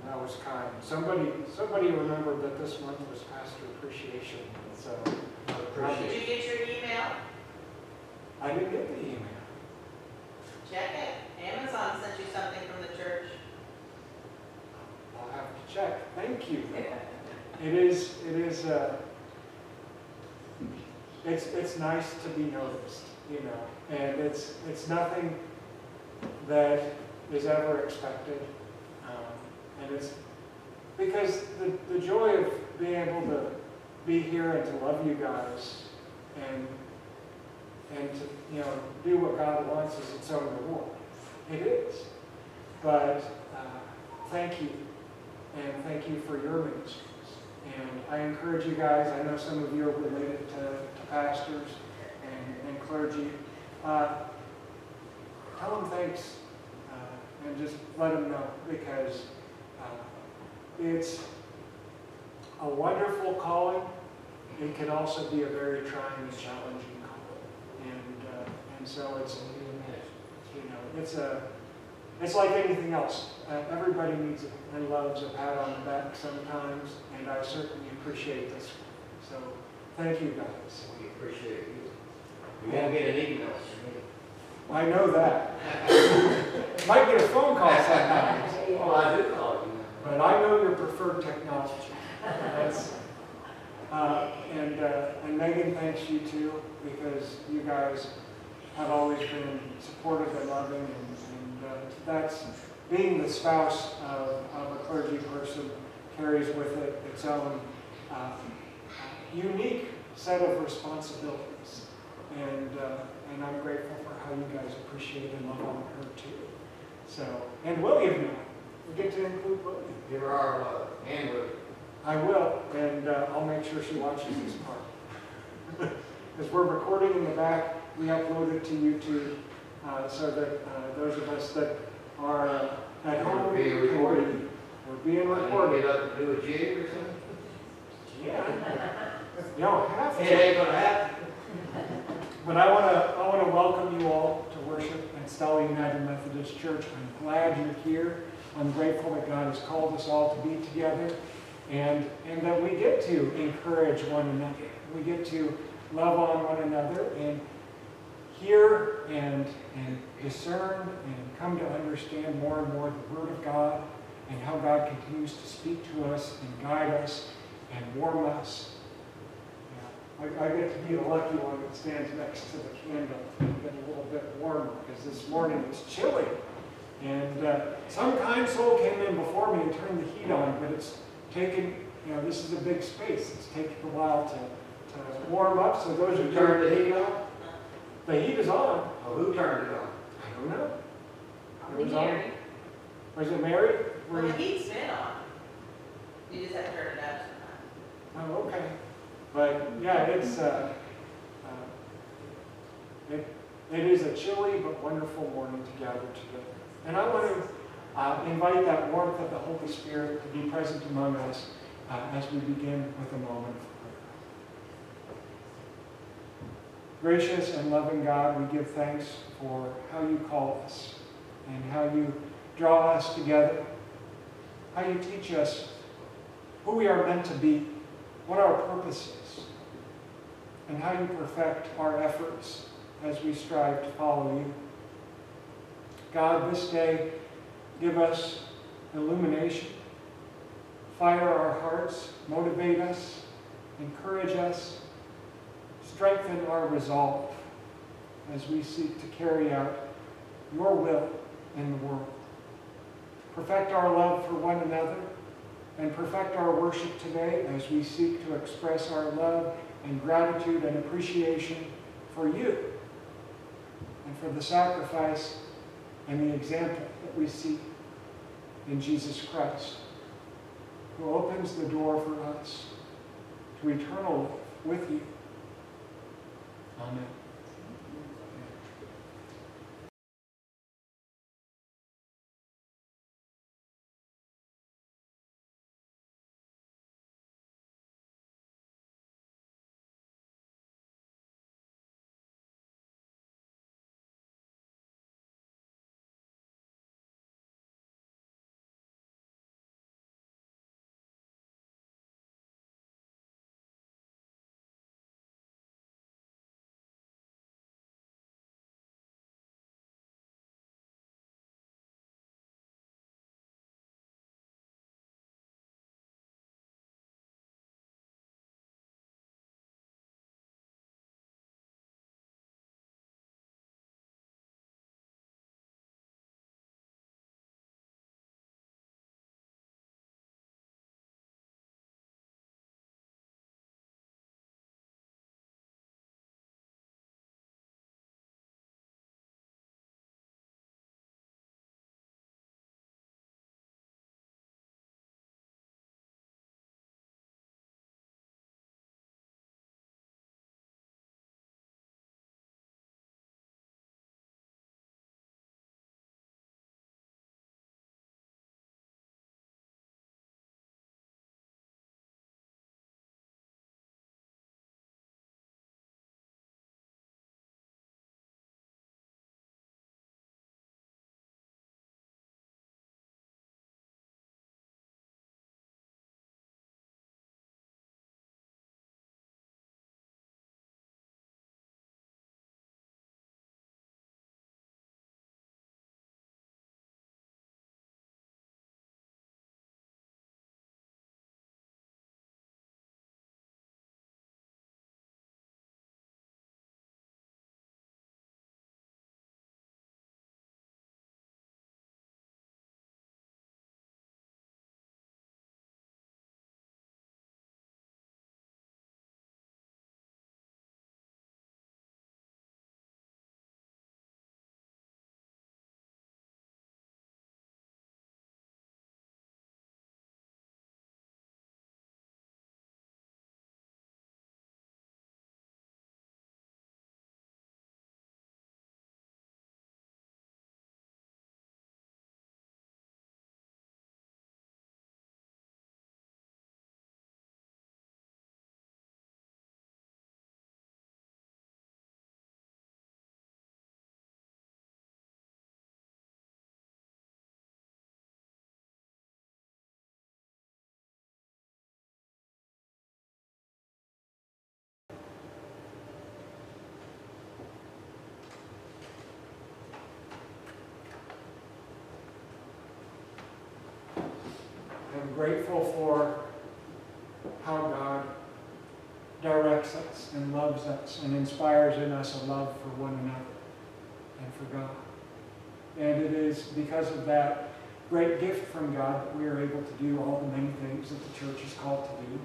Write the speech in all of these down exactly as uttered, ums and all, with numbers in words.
that was kind. Somebody, somebody remembered that this month was Pastor Appreciation, so. Did you get your email? I didn't get the email. Check it. Amazon sent you something from the church. I'll have to check. Thank you. It is, it is, uh, it's, it's nice to be noticed, you know, and it's, it's nothing that is ever expected. Um, and it's because the, the joy of being able to be here and to love you guys and, and to, you know, do what God wants is its own reward. It is. But uh, thank you. And thank you for your ministries. And I encourage you guys, I know some of you are related to, to pastors and, and clergy. Uh, tell them thanks uh, and just let them know, because uh, it's a wonderful calling. It can also be a very trying and challenging calling. And, uh, and so it's, you know, it's a, it's like anything else. Uh, everybody needs a, and loves a pat on the back sometimes, and I certainly appreciate this one. So, thank you guys. We appreciate you. You won't get an email. I know that. Might get a phone call sometimes. Well, I do call you. But I know your preferred technology. That's, uh, and, uh, and Megan thanks you too, because you guys have always been supportive and loving, and, and uh, that's being the spouse of, of a clergy person carries with it its own uh, unique set of responsibilities. And, uh, and I'm grateful for how you guys appreciate and love on her too. So, and William now. We get to include William. Give her our love. And William. I will, and uh, I'll make sure she watches this part. As we're recording in the back, we upload it to YouTube uh, so that uh, those of us that are uh, at home, We're being recorded. We're being I recorded. get up and do a jig or something? Yeah. You don't have It to. ain't gonna happen. But I want to I want to welcome you all to worship at Stella United Methodist Church. I'm glad you're here. I'm grateful that God has called us all to be together, and and that we get to encourage one another. We get to love on one another and hear and and discern and come to understand more and more the Word of God and how God continues to speak to us and guide us and warm us. I, I get to be the lucky one that stands next to the candle and get a little bit warmer, because this morning it's chilly. And uh, some kind soul came in before me and turned the heat on, but it's taken, you know, this is a big space. It's taken a while to, to warm up. So those who Who turned the heat on? the heat is on. Oh, who turned it on? I don't know. Probably It was on. Mary. Was it Mary? Well, Were the you- heat's been on. You just have to turn it up sometimes. Oh, okay. But yeah, it's uh, uh, it, it is a chilly but wonderful morning to gather together. And I want to uh, invite that warmth of the Holy Spirit to be present among us uh, as we begin with a moment of prayer. Gracious and loving God, we give thanks for how you call us and how you draw us together, how you teach us who we are meant to be, what our purpose is, and how you perfect our efforts as we strive to follow you. God, this day, give us illumination, fire our hearts, motivate us, encourage us, strengthen our resolve as we seek to carry out your will in the world. Perfect our love for one another, and perfect our worship today as we seek to express our love and gratitude and appreciation for you and for the sacrifice and the example that we see in Jesus Christ, who opens the door for us to eternal life with you. Amen. am grateful for how God directs us and loves us and inspires in us a love for one another and for God. And it is because of that great gift from God that we are able to do all the many things that the church is called to do.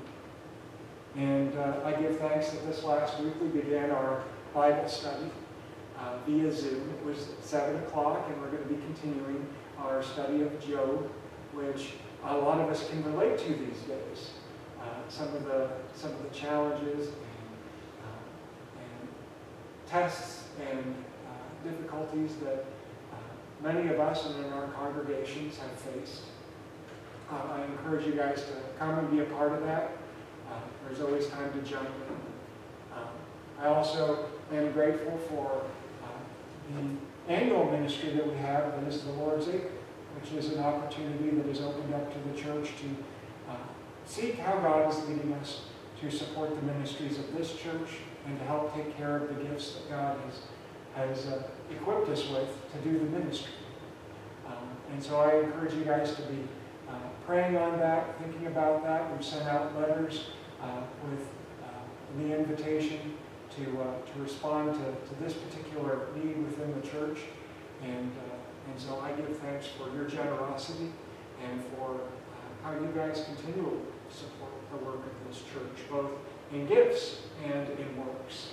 And uh, I give thanks that this last week we began our Bible study uh, via Zoom. It was seven o'clock, and we're going to be continuing our study of Job, which a lot of us can relate to these days. Uh, some of the some of the challenges and, uh, and tests and uh, difficulties that uh, many of us and in our congregations have faced. Uh, I encourage you guys to come and be a part of that. Uh, there's always time to jump in. Um, I also am grateful for uh, the annual ministry that we have, that is the Lord's Acre, which is an opportunity that is opened up to the church to uh, seek how God is leading us to support the ministries of this church and to help take care of the gifts that God has, has uh, equipped us with to do the ministry. Um, and so I encourage you guys to be uh, praying on that, thinking about that. We've sent out letters uh, with uh, the invitation to, uh, to respond to, to this particular need within the church. And, uh, and so I give thanks for your generosity and for uh, how you guys continually support the work of this church, both in gifts and in works.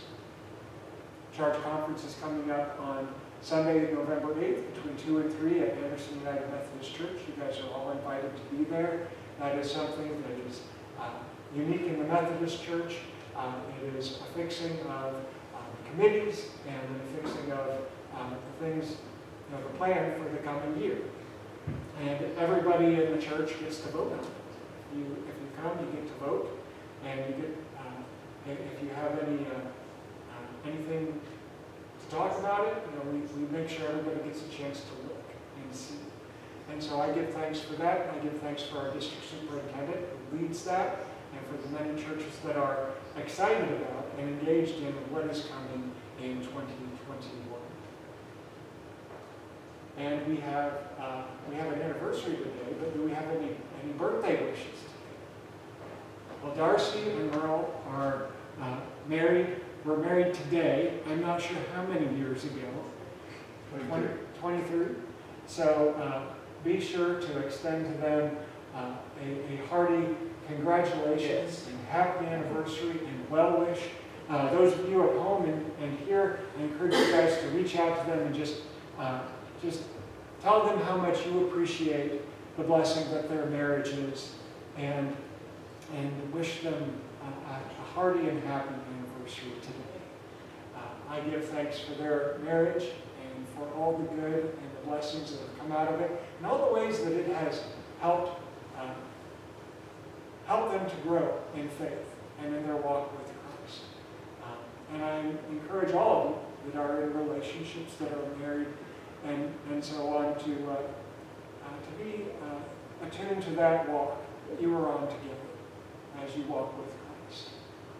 Church conference is coming up on Sunday, November eighth, between two and three at Anderson United Methodist Church. You guys are all invited to be there. That is something that is uh, unique in the Methodist Church. Uh, it is a fixing of um, committees and a fixing of um, the things, you know, the plan for the coming year. And everybody in the church gets to vote on it. If you, if you come, you get to vote, and you get, uh, if if you have any uh, uh, anything to talk about it, you know, we, we make sure everybody gets a chance to look and see. And so I give thanks for that. I give thanks for our district superintendent who leads that, and for the many churches that are excited about and engaged in what is coming in twenty twenty-one. And we have uh, we have an anniversary today, but do we have any, any birthday wishes today? Well, Darcy and Merle are uh, married. We're married today. I'm not sure how many years ago. twenty, twenty-three. So uh, be sure to extend to them uh, a, a hearty congratulations and happy anniversary and well wish. Uh, those of you at home and, and here, I encourage you guys to reach out to them and just uh, just tell them how much you appreciate the blessing that their marriage is, and and wish them a, a hearty and happy anniversary today. Uh, I give thanks for their marriage and for all the good and the blessings that have come out of it, and all the ways that it has helped uh, help them to grow in faith and in their walk with Christ. Um, and I encourage all of you that are in relationships, that are married, and, and so on, to, uh, uh, to be uh, attuned to that walk that you are on together as you walk with Christ.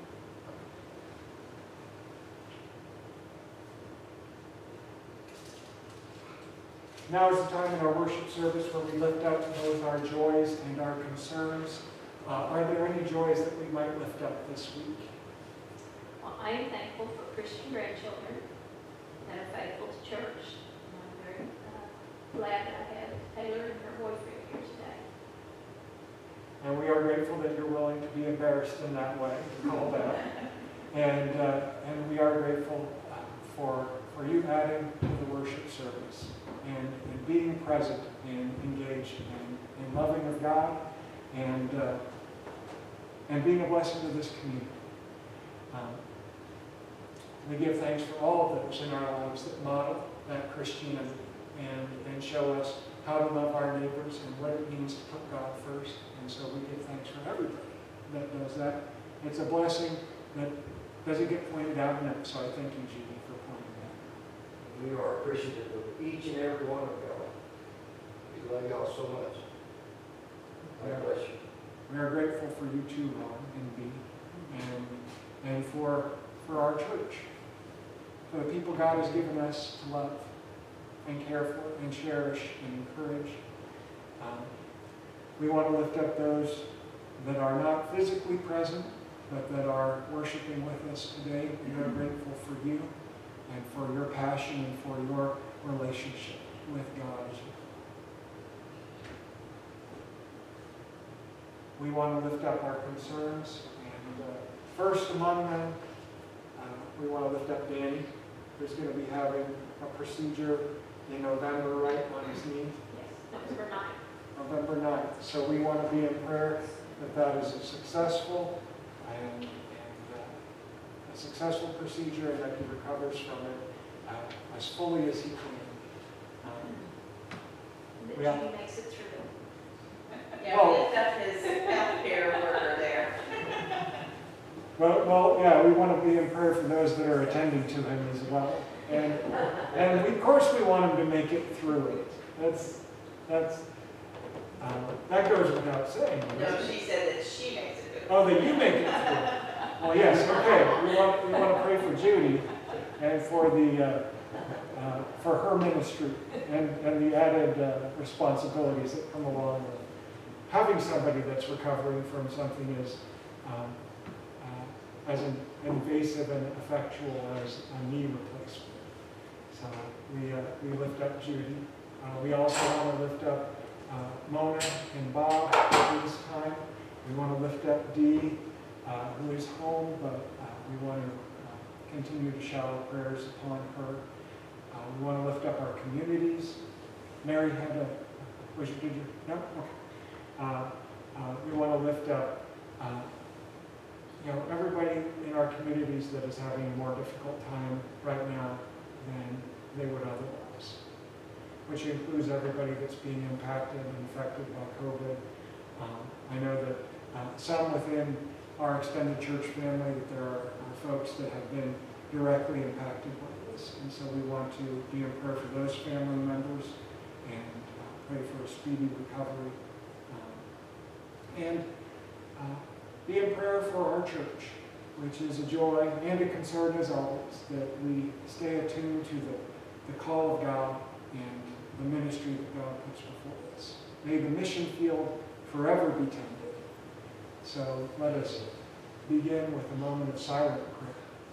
Now is the time in our worship service where we lift up both our joys and our concerns. Uh, are there any joys that we might lift up this week? Well, I am thankful for Christian grandchildren that are faithful to church. And I'm very uh, glad that I have Taylor and her boyfriend here today. And we are grateful that you're willing to be embarrassed in that way, called out. And, uh, and we are grateful uh, for, for you adding to the worship service and, and being present and engaged in, in loving of God and, uh, and being a blessing to this community. Um, we give thanks for all of those in our lives that model that Christianity and, and show us how to love our neighbors and what it means to put God first. And so we give thanks for everybody that does that. It's a blessing that doesn't get pointed out enough. So I thank you, Judy, for pointing that out. We are appreciative of each and every one of y'all. We love y'all so much. God bless you. We are grateful for you too, Ron and Bee, and, and for, for our church, for the people God has given us to love and care for and cherish and encourage. Um, We want to lift up those that are not physically present, but that are worshiping with us today. We are grateful for you and for your passion and for your relationship with God as well. We want to lift up our concerns, and uh, first among them, uh, we want to lift up Danny, who's going to be having a procedure in November, right, on his knee? Yes, November ninth. November ninth. So we want to be in prayer that that is a successful and, and uh, a successful procedure, and that he recovers from it uh, as fully as he can. Um, That Yeah. Judy makes it through. Yeah, Well- we lift up his healthcare worker there. Well, well, yeah, we want to be in prayer for those that are attending to him as well. And, and we, of course we want him to make it through it. That's, that's, uh, that goes without saying. No, doesn't it? she said that she makes it. Oh, that you make it through. Well, yes, okay. We want, we want to pray for Judy and for the, uh, uh, for her ministry and, and the added uh, responsibilities that come along with having somebody that's recovering from something as, um, uh, as an invasive and effectual as a knee replacement. So we, uh, we lift up Judy. Uh, we also want to lift up uh, Mona and Bob at this time. We want to lift up Dee, uh, who is home, but uh, we want to uh, continue to shower prayers upon her. Uh, we want to lift up our communities. Mary had a, was you, did you? No? Okay. Uh, uh, we want to lift up, uh, you know, everybody in our communities that is having a more difficult time right now than they would otherwise, which includes everybody that's being impacted and affected by COVID. Um, I know that uh, some within our extended church family, that there are, are folks that have been directly impacted by this, and so we want to be in prayer for those family members and uh, pray for a speedy recovery. And uh, be in prayer for our church, which is a joy and a concern as always, that we stay attuned to the, the call of God and the ministry that God puts before us. May the mission field forever be tended. So let us begin with a moment of silent prayer.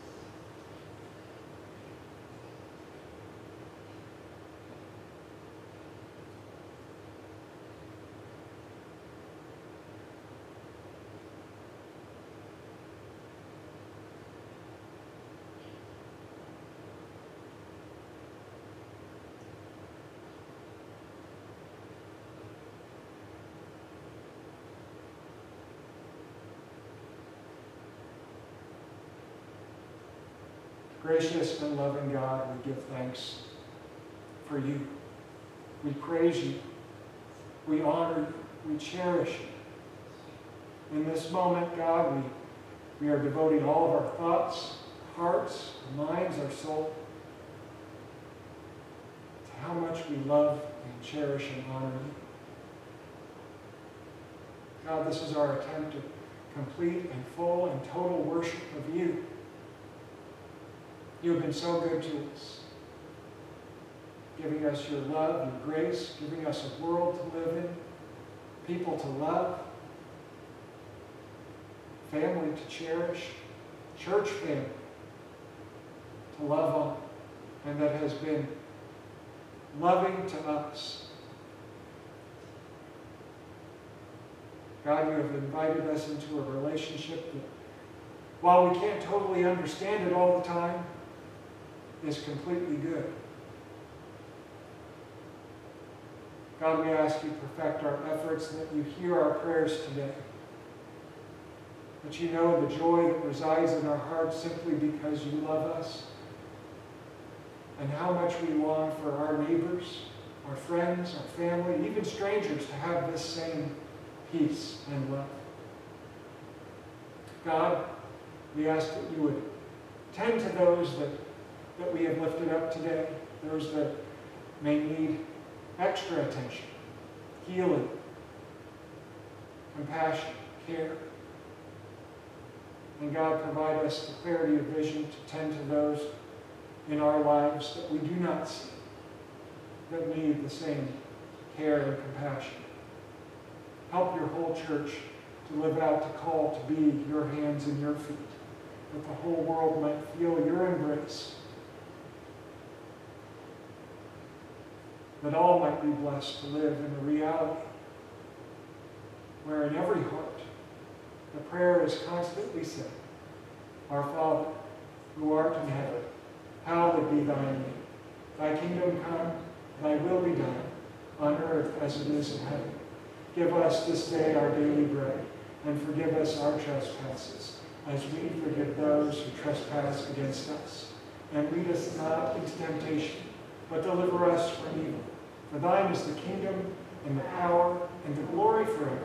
Gracious and loving God, we give thanks for you. We praise you. We honor you. We cherish you. In this moment, God, we, we are devoting all of our thoughts, hearts, our minds, our soul to how much we love and cherish and honor you. God, this is our attempt at complete and full and total worship of you. You have been so good to us, giving us your love, your grace, giving us a world to live in, people to love, family to cherish, church family to love on, and that has been loving to us. God, you have invited us into a relationship that, while we can't totally understand it all the time, is completely good. God, we ask you to perfect our efforts, that you hear our prayers today. That you know the joy that resides in our hearts simply because you love us. And how much we long for our neighbors, our friends, our family, even strangers to have this same peace and love. God, we ask that you would tend to those that that we have lifted up today, those that may need extra attention, healing, compassion, care. And God, provide us the clarity of vision to tend to those in our lives that we do not see, that need the same care and compassion. Help your whole church to live out the call to be your hands and your feet, that the whole world might feel your embrace, that all might be blessed to live in the reality where in every heart the prayer is constantly said, Our Father, who art in heaven, hallowed be thy name. Thy kingdom come, thy will be done, on earth as it is in heaven. Give us this day our daily bread, and forgive us our trespasses, as we forgive those who trespass against us. And lead us not into temptation, but deliver us from evil. For thine is the kingdom, and the power, and the glory forever.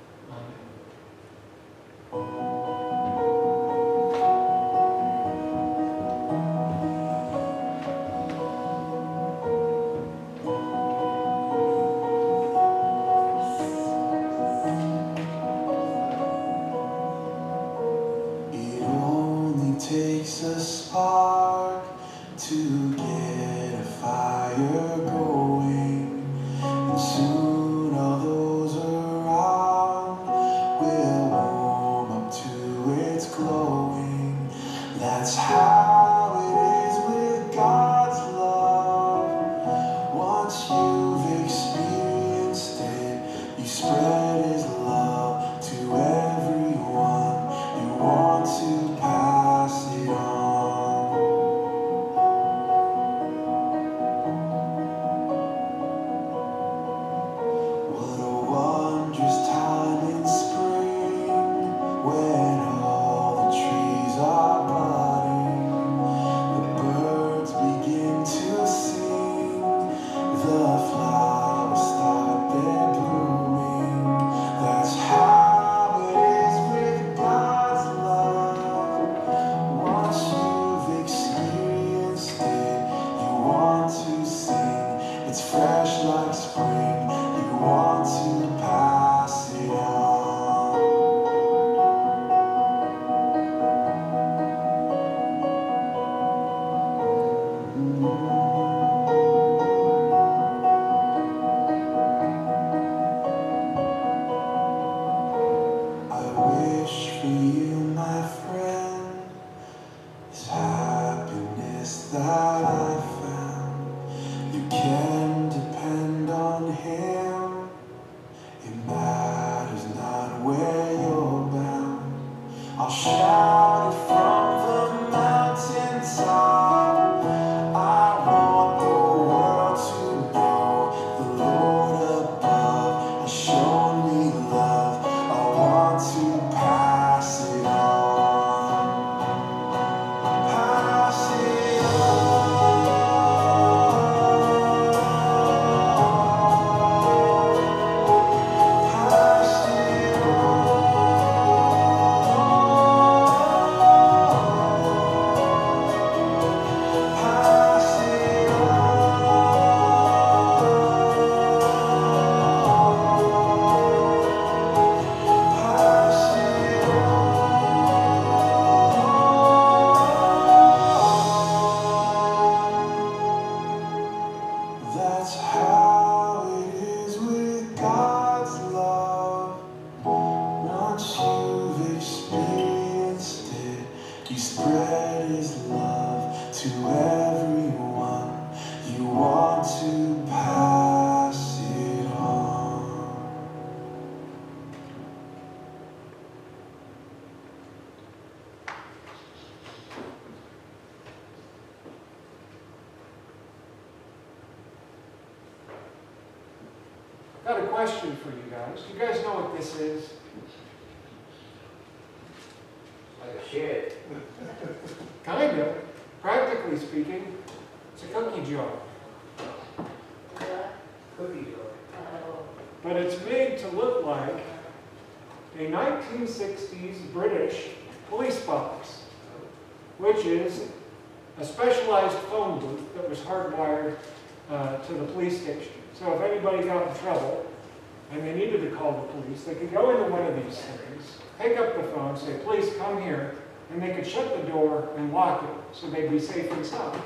It only takes a spark to get a fire going, and soon all those around will warm up to its glowing. That's how it is with God's love. Once you've experienced it, you spread His love to everyone you want to pass it on. What a wondrous time in spring, when all the trees are budding, the birds begin to sing, the flowers start their blooming. That's how it is with God's love. Once you've experienced it, you want to sing. It's fresh like spring. You want to pass it on. I wish for you, my friend, this happiness that I found. You can depend on Him. It matters not where you're bound. I'll shout it from the mountaintop. I want the world to know the Lord above has shown me love. I want to pass it on. Pass it on. Pass it on. Pass it on. Pass it on. That's how it is with God's love. Once you've experienced it, you spread His love to everyone you want to pass it on. Got a question for you guys. Do you guys know what this is? Like a shed. Kind of. Practically speaking, it's a cookie jar. Cookie jar. But it's made to look like a nineteen sixties British police box, which is a specialized phone booth that was hardwired uh, to the police station. So if anybody got in trouble and they needed to call the police, they could go into one of these things, pick up the phone, say, "Please come here," and they could shut the door and lock it so they'd be safe inside.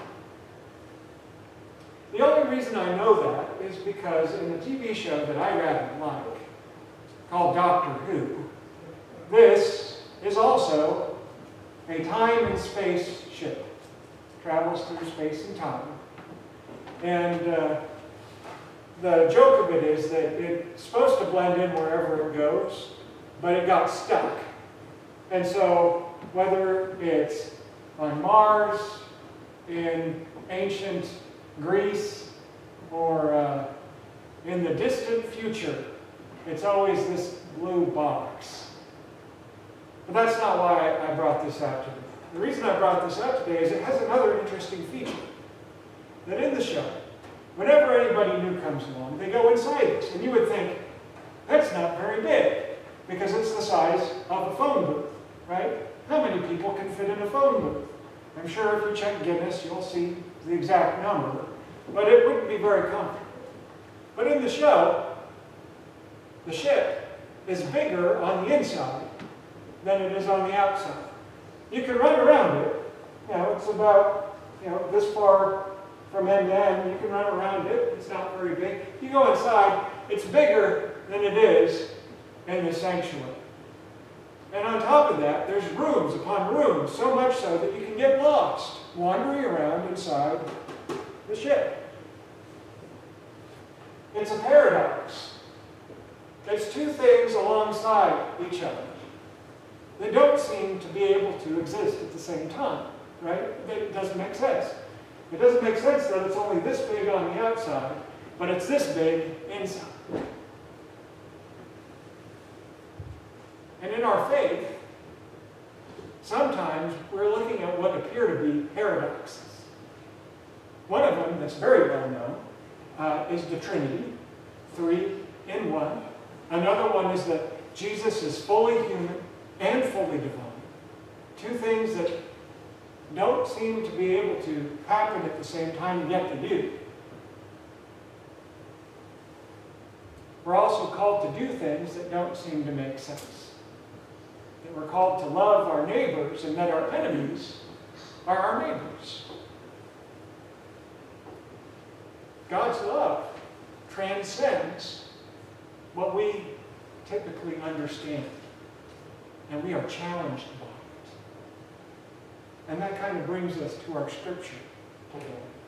The only reason I know that is because in the T V show that I rather like, called Doctor Who, this is also a time and space ship. Travels through space and time. And uh, the joke of it is that it's supposed to blend in wherever it goes, but it got stuck. And so whether it's on Mars, in ancient Greece, or uh, in the distant future, it's always this blue box. But that's not why I brought this out today. The reason I brought this out today is it has another interesting feature. That in the show, whenever anybody new comes along, they go inside this. And you would think, that's not very big, because it's the size of a phone booth, right? How many people can fit in a phone booth? I'm sure if you check Guinness, you'll see the exact number, but it wouldn't be very comfortable. But in the show, the ship is bigger on the inside than it is on the outside. You can run around it. You know, it's about, you know, this far from end to end. You can run around it. It's not very big. You go inside, it's bigger than it is in the sanctuary. And on top of that, there's rooms upon rooms, so much so that you can get lost wandering around inside the ship. It's a paradox. It's two things alongside each other. They don't seem to be able to exist at the same time, right? It doesn't make sense. It doesn't make sense that it's only this big on the outside, but it's this big inside. And in our faith, sometimes we're looking at what appear to be paradoxes. One of them that's very well known uh, is the Trinity, three in one. Another one is that Jesus is fully human and fully divine. Two things that don't seem to be able to happen at the same time, yet they do. We're also called to do things that don't seem to make sense. That we're called to love our neighbors, and that our enemies are our neighbors. God's love transcends what we typically understand. And we are challenged by it. And that kind of brings us to our scripture today.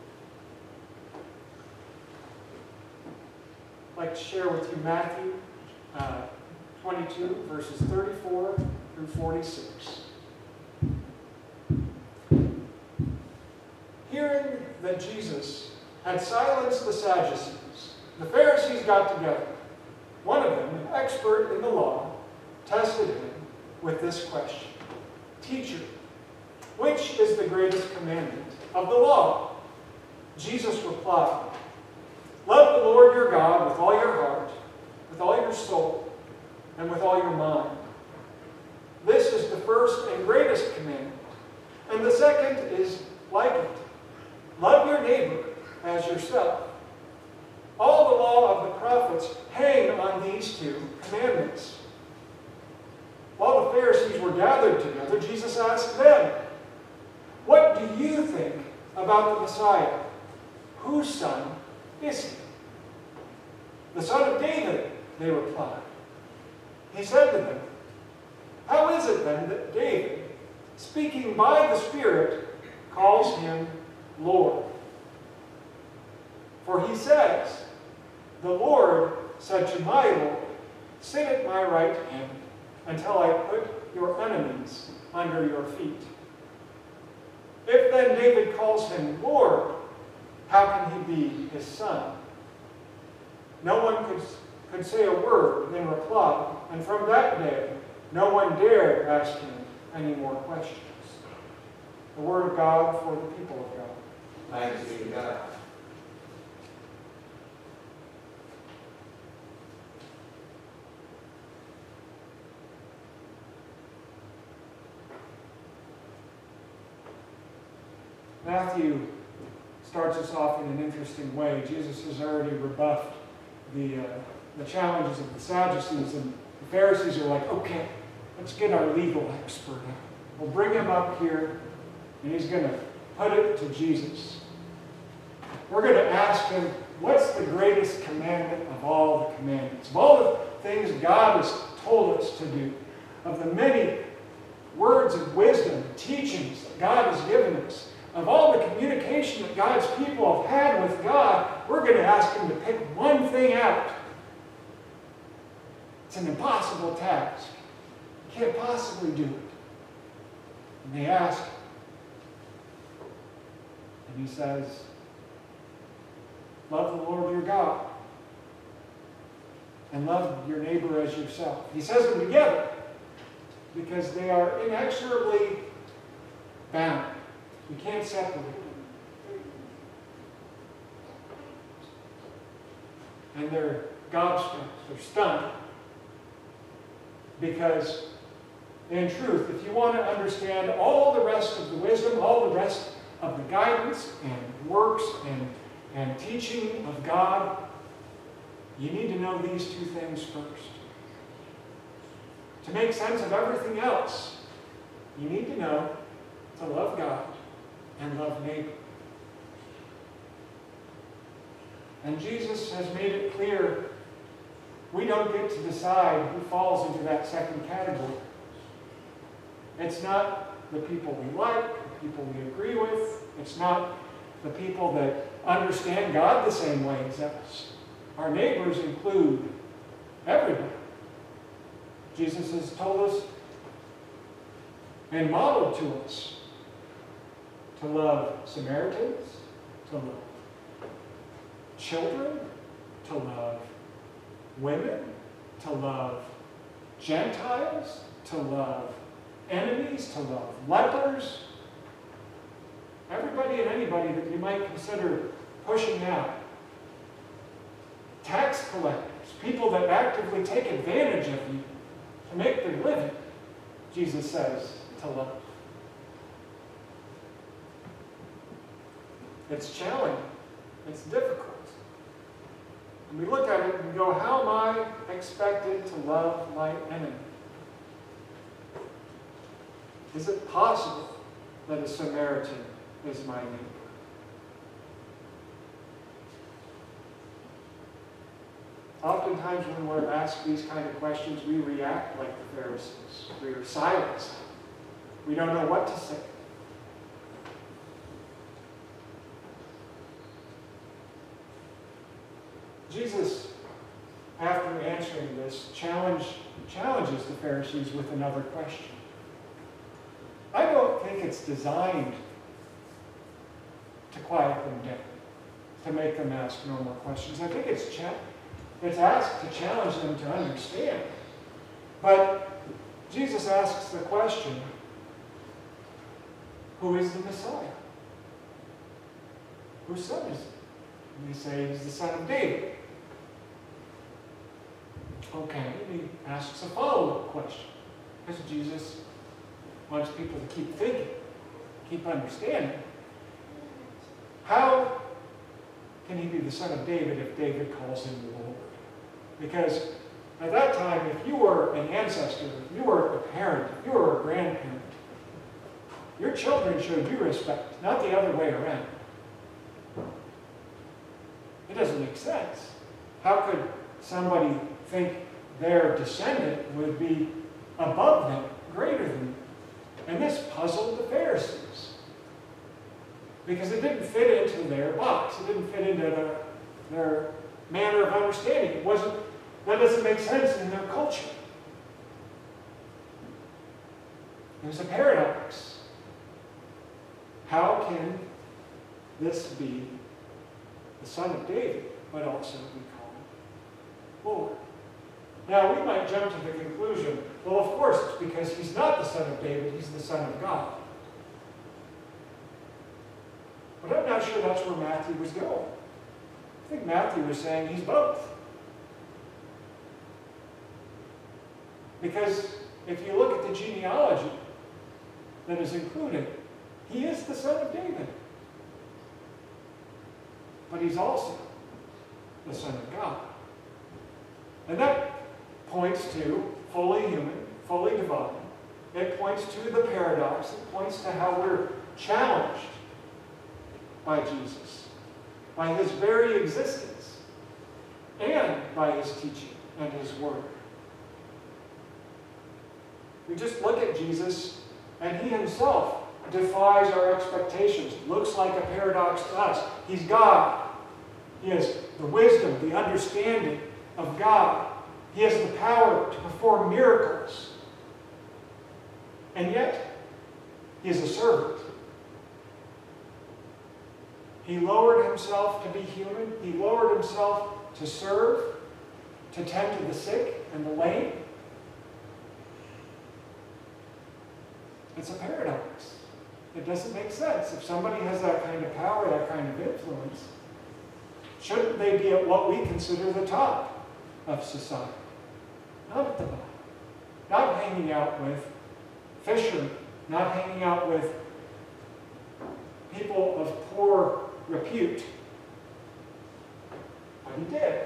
I'd like to share with you Matthew uh, twenty-two, verses thirty-four through forty-six. Hearing that Jesus had silenced the Sadducees, the Pharisees got together. One of them, an expert in the law, tested him with this question. Teacher, which is the greatest commandment of the law? Jesus replied, love the Lord your God with all your heart, with all your soul, and with all your mind. This is the first and greatest commandment. And the second is like it. Love your neighbor as yourself. All the law of the prophets hang on these two commandments. While the Pharisees were gathered together, Jesus asked them, what do you think about the Messiah? Whose son is he? The son of David, they replied. He said to them, how is it then that David, speaking by the Spirit, calls him Lord? For he says, the Lord said to my Lord, sit at my right hand until I put your enemies under your feet. If then David calls him Lord, how can he be his son? No one could, could say a word in reply, and from that day no one dared ask him any more questions. The word of God for the people of God. Thanks be to God. Matthew starts us off in an interesting way. Jesus has already rebuffed the, uh, the challenges of the Sadducees, and the Pharisees are like, okay, let's get our legal expert out. We'll bring him up here, and he's going to put it to Jesus. We're going to ask him, what's the greatest commandment of all the commandments? Of all the things that God has told us to do, of the many words of wisdom, teachings that God has given us, of all the communication that God's people have had with God, we're going to ask Him to pick one thing out. It's an impossible task. You can't possibly do it. And they ask, and He says, love the Lord your God and love your neighbor as yourself. He says them together because they are inexorably bound. We can't separate them. And they're gobsmacked, they're stunned. Because, in truth, if you want to understand all the rest of the wisdom, all the rest of the guidance and works and, and teaching of God, you need to know these two things first. To make sense of everything else, you need to know to love God and love neighbor. And Jesus has made it clear we don't get to decide who falls into that second category. It's not the people we like, the people we agree with. It's not the people that understand God the same way as us. Our neighbors include everybody. Jesus has told us and modeled to us to love Samaritans, to love children, to love women, to love Gentiles, to love enemies, to love lepers, everybody and anybody that you might consider pushing out. Tax collectors, people that actively take advantage of you to make their living, Jesus says to love. It's challenging. It's difficult. And we look at it and go, how am I expected to love my enemy? Is it possible that a Samaritan is my neighbor? Oftentimes when we're asked these kind of questions, we react like the Pharisees. We are silenced. We don't know what to say. Jesus, after answering this, challenge, challenges the Pharisees with another question. I don't think it's designed to quiet them down, to make them ask no more questions. I think it's, cha- it's asked to challenge them to understand. But Jesus asks the question, who is the Messiah? Whose son is he? And they say he's the son of David. Okay, and he asks a follow-up question. Because Jesus wants people to keep thinking, keep understanding. How can he be the son of David if David calls him the Lord? Because at that time, if you were an ancestor, if you were a parent, if you were a grandparent, your children showed you respect, not the other way around. It doesn't make sense. How could somebody think their descendant would be above them, greater than them? And this puzzled the Pharisees. Because it didn't fit into their box. It didn't fit into their, their manner of understanding. It wasn't, that doesn't make sense in their culture. It was a paradox. How can this be the son of David, but also be called Lord? Now, we might jump to the conclusion, well, of course, it's because he's not the son of David, he's the son of God. But I'm not sure that's where Matthew was going. I think Matthew was saying he's both. Because if you look at the genealogy that is included, he is the son of David. But he's also the Son of God. And that points to fully human, fully divine. It points to the paradox. It points to how we're challenged by Jesus, by his very existence, and by his teaching and his word. We just look at Jesus, and he himself defies our expectations. Looks like a paradox to us. He's God. He has the wisdom, the understanding of God. He has the power to perform miracles. And yet, he is a servant. He lowered himself to be human. He lowered himself to serve, to tend to the sick and the lame. It's a paradox. It doesn't make sense. If somebody has that kind of power, that kind of influence, shouldn't they be at what we consider the top of society? Not at the bottom. Not hanging out with fishermen, not hanging out with people of poor repute. But he did.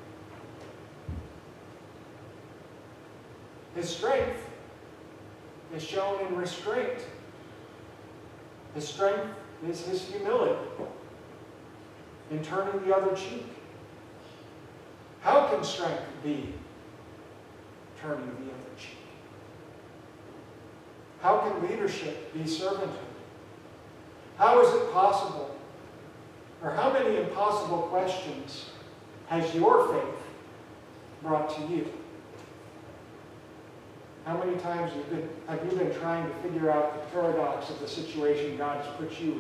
His strength is shown in restraint. His strength is his humility in turning the other cheek. How can strength be turning the other cheek? How can leadership be servanthood? How is it possible? Or how many impossible questions has your faith brought to you? How many times have you been, have you been trying to figure out the paradox of the situation God has put you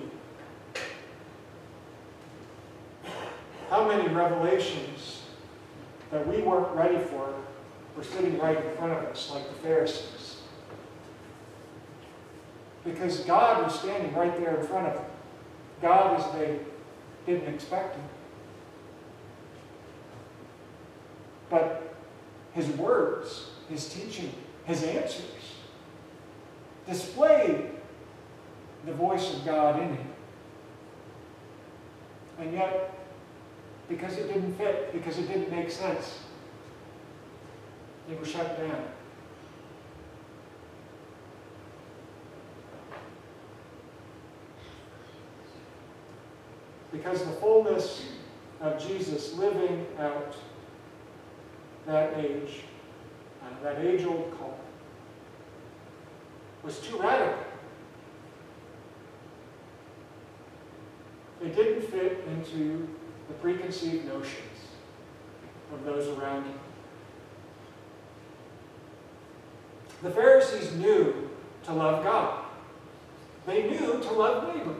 in? How many revelations that we weren't ready for were sitting right in front of us, like the Pharisees? Because God was standing right there in front of them. God as they didn't expect him. But his words, his teaching, his answers displayed the voice of God in him. And yet, because it didn't fit, because it didn't make sense, they were shut down. Because the fullness of Jesus living out that age, uh, that age-old call, was too radical. It didn't fit into the preconceived notions of those around him. The Pharisees knew to love God. They knew to love neighbor.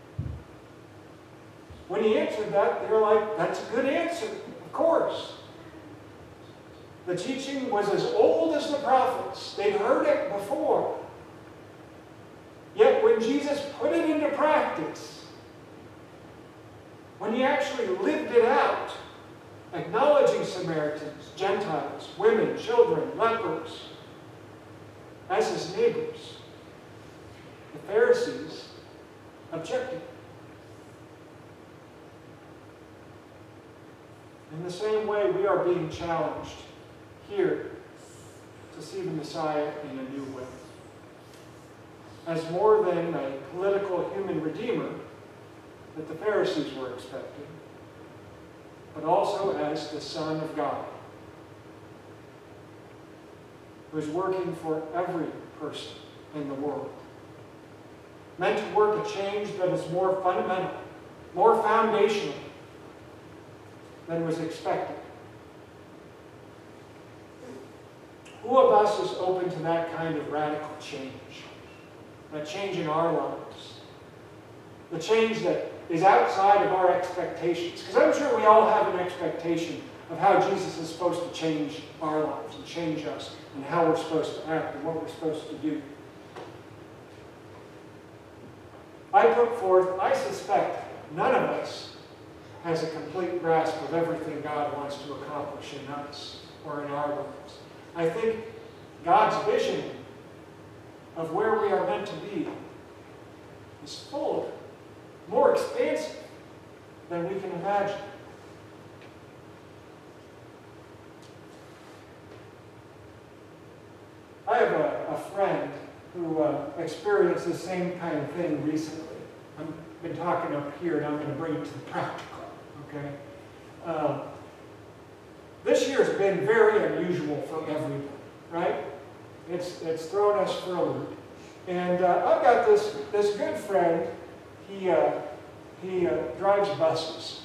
When he answered that, they were like, that's a good answer, of course. The teaching was as old as the prophets. They'd heard it before. Yet when Jesus put it into practice, when he actually lived it out, acknowledging Samaritans, Gentiles, women, children, lepers, as his neighbors, the Pharisees objected. In the same way, we are being challenged here to see the Messiah in a new way. As more than a political human redeemer that the Pharisees were expecting, but also as the Son of God, who is working for every person in the world, meant to work a change that is more fundamental, more foundational than was expected. Who of us is open to that kind of radical change? That change in our lives? The change that is outside of our expectations? Because I'm sure we all have an expectation of how Jesus is supposed to change our lives and change us and how we're supposed to act and what we're supposed to do. I put forth, I suspect none of us has a complete grasp of everything God wants to accomplish in us or in our lives. I think God's vision of where we are meant to be is fuller, more expansive than we can imagine. I have a, a friend who uh, experienced the same kind of thing recently. I've been talking up here, and I'm going to bring it to the practical. Okay? Um, this year has been very unusual for everyone, right? it's, it's thrown us for a loop. And uh, I've got this, this good friend, he, uh, he uh, drives buses.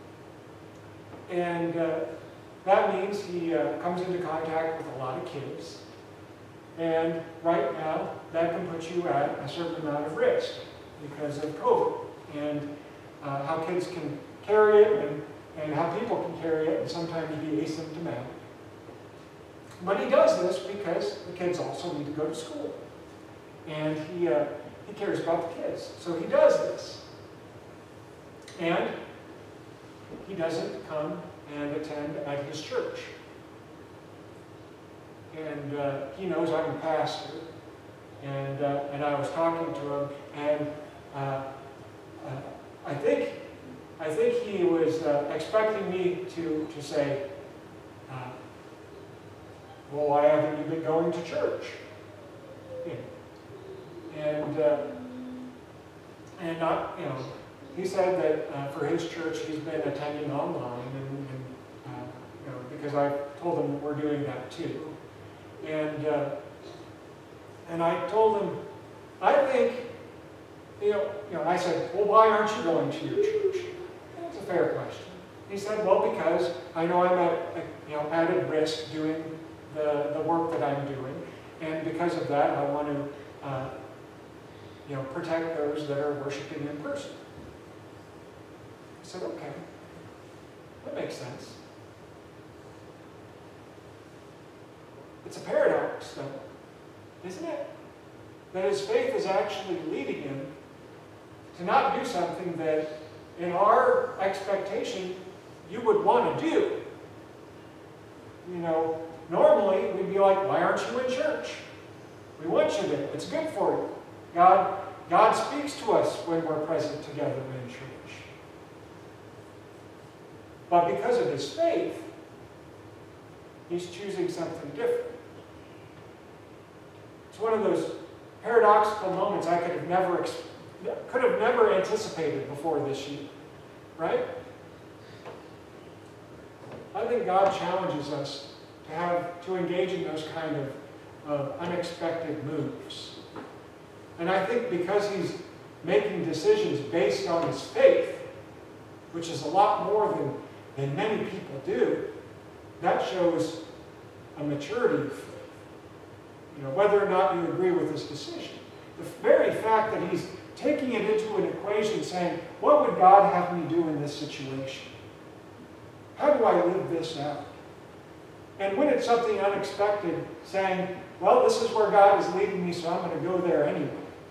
And uh, that means he uh, comes into contact with a lot of kids. And right now, that can put you at a certain amount of risk because of COVID. And uh, how kids can carry it and, and how people can carry it and sometimes be asymptomatic. But he does this because the kids also need to go to school. And he, uh, he cares about the kids. So he does this. And he doesn't come and attend at his church. And uh, he knows I'm a pastor. And, uh, and I was talking to him, and uh, uh, I think I think he was uh, expecting me to, to say, uh, well, why haven't you been going to church? Yeah. And, uh, and not, you know, he said that uh, for his church he's been attending online, and, and uh, you know, because I told him that we're doing that too. And, uh, and I told him, I think, you know, you know, I said, well, why aren't you going to your church? That's a fair question. He said, well, because I know I'm at, you know, added risk doing the, the work that I'm doing, and because of that, I want to, uh, you know, protect those that are worshiping in person. I said, okay, that makes sense. It's a paradox, though, isn't it? That his faith is actually leading him to not do something that, in our expectation, you would want to do. You know, normally we'd be like, why aren't you in church? We want you there. It's good for you. God, God speaks to us when we're present together in church. But because of his faith, he's choosing something different. It's one of those paradoxical moments I could have never could have never anticipated before this year, right? I think God challenges us to have to engage in those kind of, of unexpected moves. And I think because he's making decisions based on his faith, which is a lot more than, than many people do, that shows a maturity of faith. You know, whether or not you agree with his decision. The very fact that he's taking it into an equation saying, what would God have me do in this situation? How do I live this out? And when it's something unexpected, saying, well, this is where God is leading me, so I'm going to go there anyway.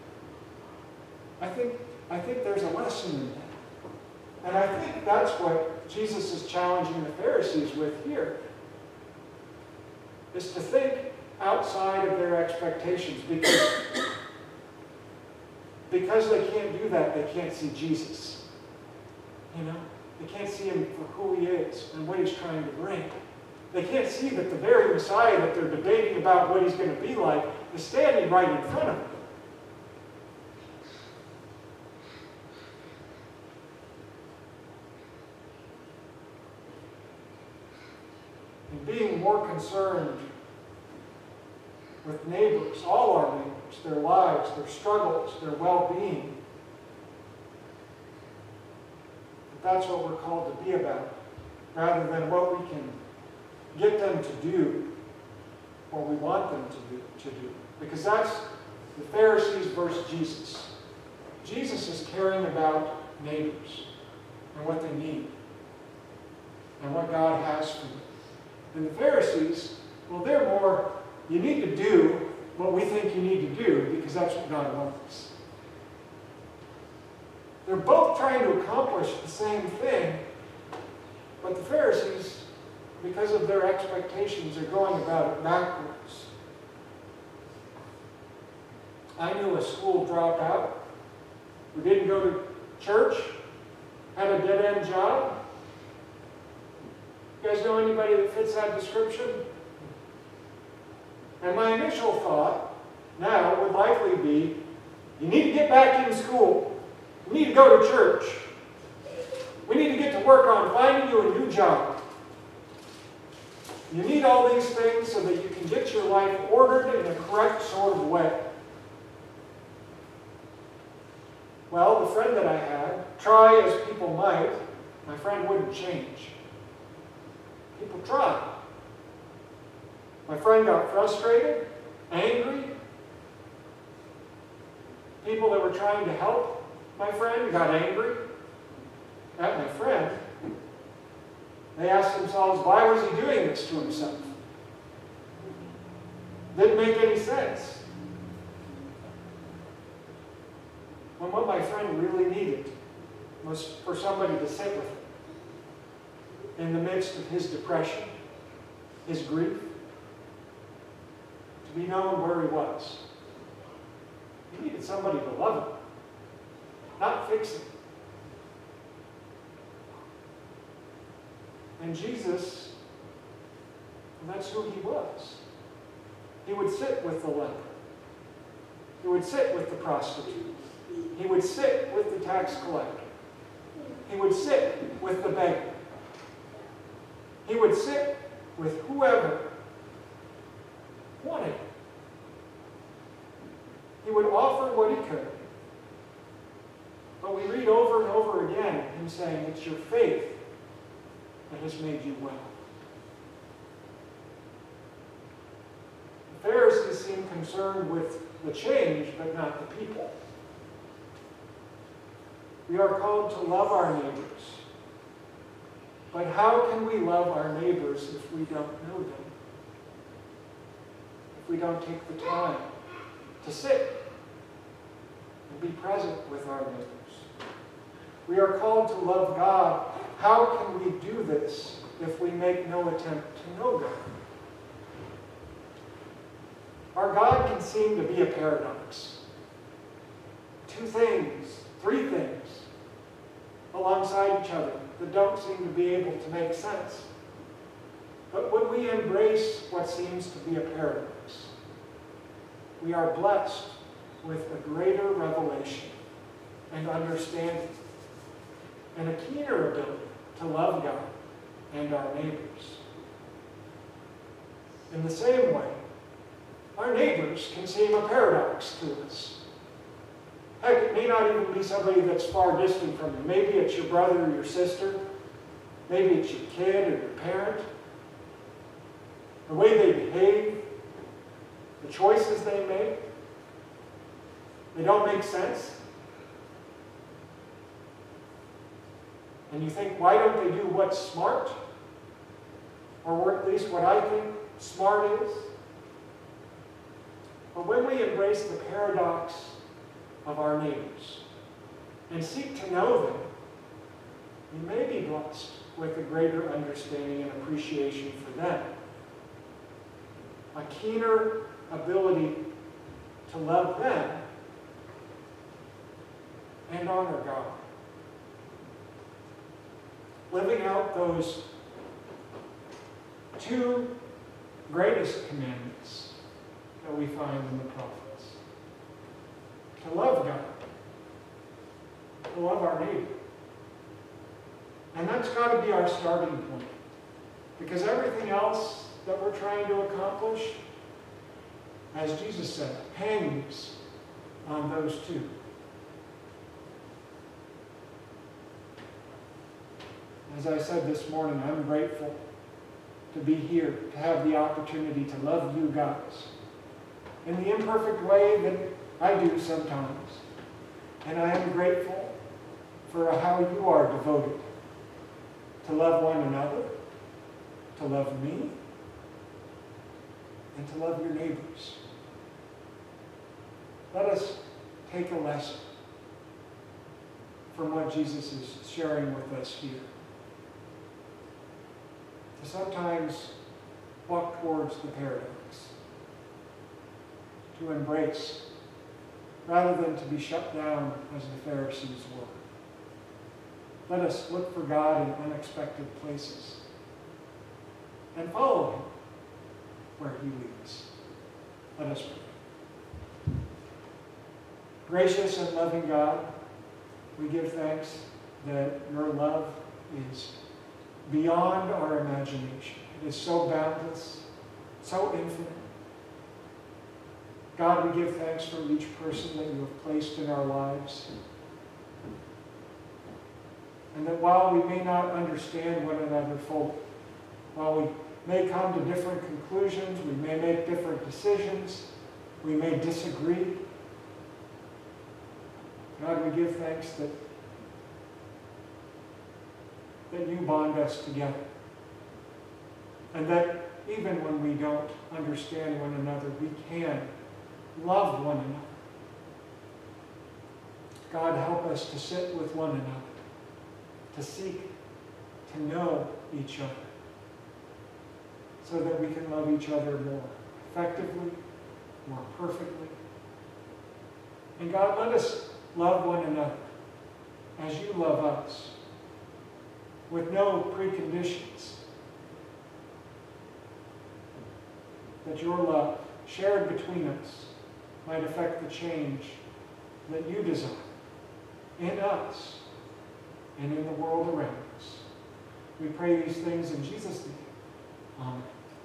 I think, I think there's a lesson in that. And I think that's what Jesus is challenging the Pharisees with here, is to think outside of their expectations, because, because they can't do that, they can't see Jesus. You know? They can't see him for who he is and what he's trying to bring. They can't see that the very Messiah that they're debating about what he's going to be like is standing right in front of them. And being more concerned with neighbors, all our neighbors, their lives, their struggles, their well-being. That's what we're called to be about, rather than what we can get them to do or we want them to do. To do. Because that's the Pharisees versus Jesus. Jesus is caring about neighbors and what they need and what God has for them. And the Pharisees, well, they're more, you need to do what we think you need to do because that's what God wants. They're both trying to accomplish the same thing, but the Pharisees, because of their expectations, are going about it backwards. I knew a school dropout who didn't go to church, had a dead-end job. You guys know anybody that fits that description? And my initial thought now would likely be, you need to get back in school. We need to go to church. We need to get to work on finding you a new job. You need all these things so that you can get your life ordered in a correct sort of way. Well, the friend that I had, try as people might, my friend wouldn't change. People tried. My friend got frustrated, angry. People that were trying to help my friend got angry at my friend. They asked themselves, why was he doing this to himself? Didn't make any sense. When what my friend really needed was for somebody to sit with him in the midst of his depression, his grief, to be known where he was. He needed somebody to love him, not fix him. And Jesus, well, that's who he was. He would sit with the leper. He would sit with the prostitute. He would sit with the tax collector. He would sit with the beggar. He would sit with whoever wanted. He would offer what he could. But we read over and over again him saying, it's your faith that has made you well. The Pharisees seemed concerned with the change, but not the people. We are called to love our neighbors. But how can we love our neighbors if we don't know them? If we don't take the time to sit and be present with our neighbors? We are called to love God. How can we do this if we make no attempt to know God? Our God can seem to be a paradox. Two things, three things, alongside each other that don't seem to be able to make sense. But when we embrace what seems to be a paradox, we are blessed with a greater revelation and understanding and a keener ability to love God and our neighbors. In the same way, our neighbors can seem a paradox to us. Heck, it may not even be somebody that's far distant from you. Maybe it's your brother or your sister. Maybe it's your kid or your parent. The way they behave, the choices they make, they don't make sense. And you think, why don't they do what's smart? Or at least what I think smart is? But when we embrace the paradox of our neighbors and seek to know them, we may be blessed with a greater understanding and appreciation for them. A keener ability to love them and honor God. Living out those two greatest commandments that we find in the prophets. To love God. To love our neighbor. And that's got to be our starting point. Because everything else that we're trying to accomplish, as Jesus said, hangs on those two. As I said this morning, I'm grateful to be here, to have the opportunity to love you guys in the imperfect way that I do sometimes. And I am grateful for how you are devoted to love one another, to love me, and to love your neighbors. Let us take a lesson from what Jesus is sharing with us here. To sometimes walk towards the paradox. To embrace, rather than to be shut down as the Pharisees were. Let us look for God in unexpected places and follow him where he leads. Let us pray. Gracious and loving God, we give thanks that your love is beyond our imagination. is so boundless, so infinite. God, we give thanks for each person that you have placed in our lives. And that while we may not understand one another fully, while we may come to different conclusions, we may make different decisions, we may disagree, God, we give thanks that, that you bond us together. And that even when we don't understand one another, we can love one another. God, help us to sit with one another, to seek to know each other, so that we can love each other more effectively, more perfectly. And God, let us love one another as you love us, with no preconditions. That your love, shared between us, might affect the change that you desire in us and in the world around us. We pray these things in Jesus' name. Amen.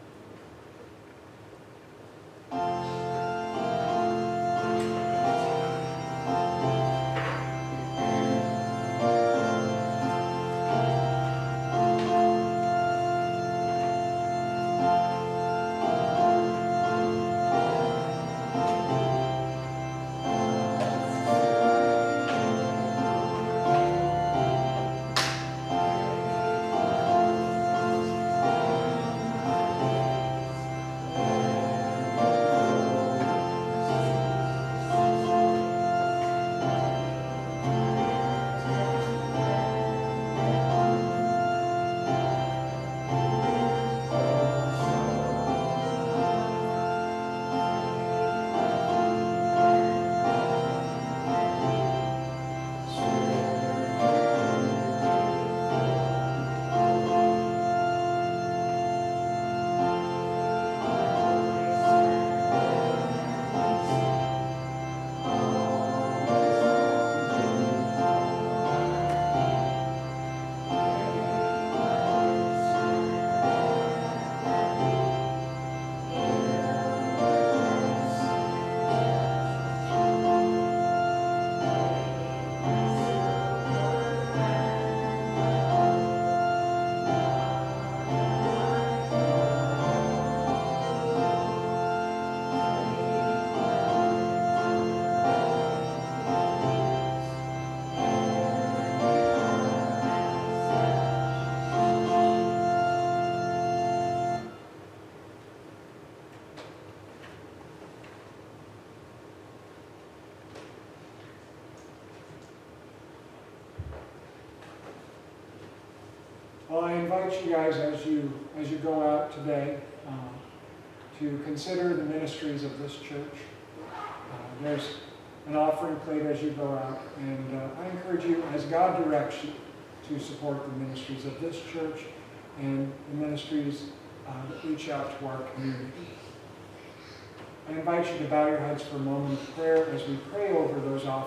Well, I invite you guys as you as you go out today um, to consider the ministries of this church. Uh, there's an offering plate as you go out, and uh, I encourage you, as God directs you, to support the ministries of this church and the ministries uh, that reach out to our community. I invite you to bow your heads for a moment of prayer as we pray over those offerings.